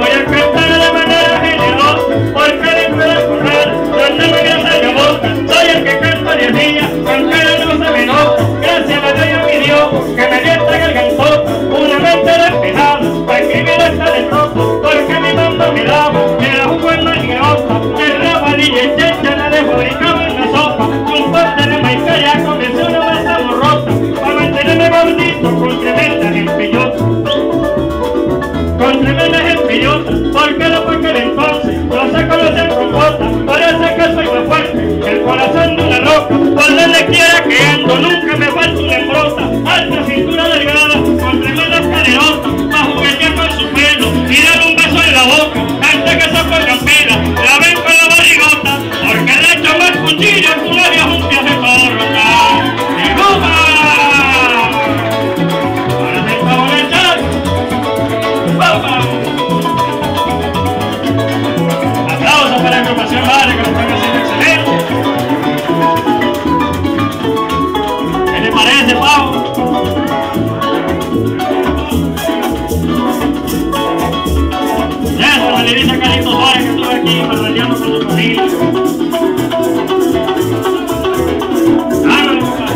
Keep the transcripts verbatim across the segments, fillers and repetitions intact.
voy a cantar de manera generosa, porque dentro del corral donde me grasa la boca, soy el que canta diez días, aunque no se me nota. Gracias a Dios y a mi Dios, que me dio esta gargantota, una mente despejada, para escribir esta derrota, porque mi mamá me daba, me la jugó en manigrosa, el rabalillo y checha la de fabricaba en la sopa, un poste de maíz ya comenzó una masa borrosa, para mantenerme gordito con tremendas empillotas, con tremendas empillotas, porque lo porque de entonces no se conocen con botas, parece que soy más fuerte, el corazón de una roca, por donde quiera que ando, nunca me falta una embrota, alta cintura delgada, con tremendas caderotas, pa' juguetear con su pelo, y darle un beso en la boca, antes que se ponga pila, la ven con la barrigota, porque le echo más cuchillo que una vieja un viaje corta. ¡Y goma! Ahora se está a echar. ¡Vamos! Aplausos para la agrupación Vale, que lo están haciendo excelente. ¿Qué le parece, Pau? Eso, le dice a Carlitos Juárez que estuve aquí parrandeando con su familia. Hágale, compadre.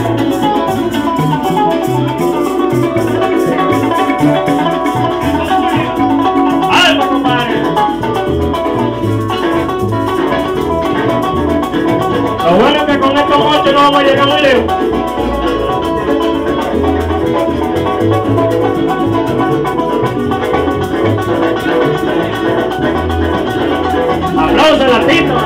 Algo, compadre. Lo bueno es que con estos moches no vamos a llegar muy lejos. ¡Aplausos, latino!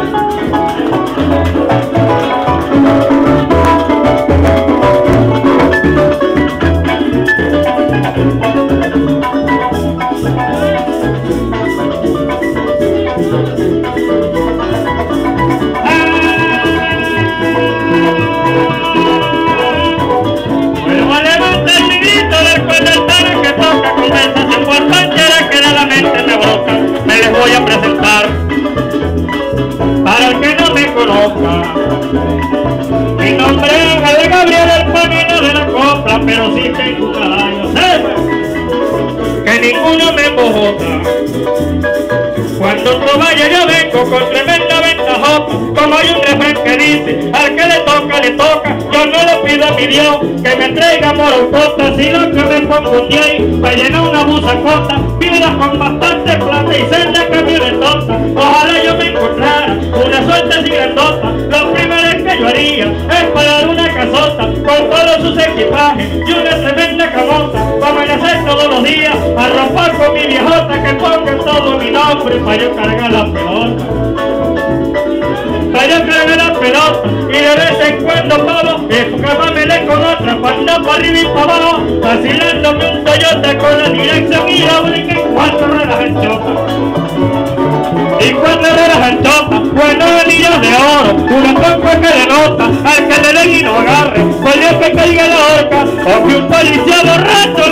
Vuelvo a levantar mi grito del cual del tano que toca, conversación por panchera que de la mente me brota. Me les voy a presentar para el que no me conozca. Mi nombre es Ángel Gabriel, el panino de la copla, pero sí tengo un caballo, sepa que ninguno me embojota. Cuando tú vayas yo vengo con tremenda ventajota, como hay un refrán que dice, al que le toca, le toca. Yo no le pido a mi Dios que me traiga morocota, sino que me pongo un día para llenar una busacota, piedras con bastante plata y senda camionetota. Ojalá yo me encontrara una suerte así grandota. Lo primero que yo haría es pagar una casota con todos sus equipajes y una tremenda camota, para amanecer todos los días, arropar con mi viejota, que ponga todo mi nombre para yo cargar la pelota. Para yo cargar la pelota y de vez en cuando pavo, escapámele con otra, para andar para arriba y para abajo, vacilándome un Toyota con la dirección hidráulica y cuatro ruedas anchotas. Y cuatro ruedas anchotas, buenos anillos de oro, una pompa que denota al que le den y no agarre, por Dios que caiga la horca, o que un policía borracho